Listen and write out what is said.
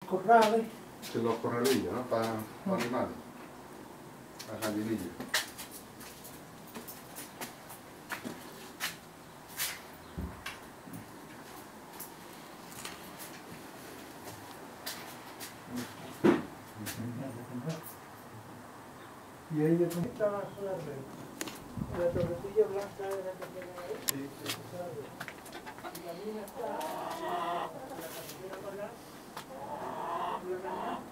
corrales. Sí, los corralillos, ¿no? Para los animales. Las gallinillas. Y ahí de cómo está la zona de la torretilla blanca de la que tiene ahí. Sí, sí. Y la mina está en la carretera para allá.